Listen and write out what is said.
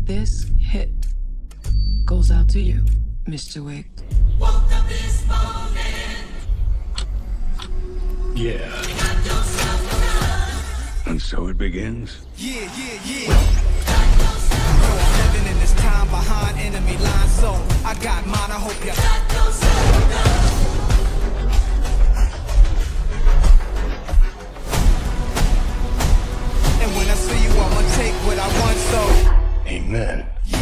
This hit goes out to you, Mr. Wick. Woke up this morning. Yeah. And so it begins. Yeah. I'm living in this time behind enemy lines, so I got mine. I hope you got and when I see you, I'ma take what I want, so Amen. yeah.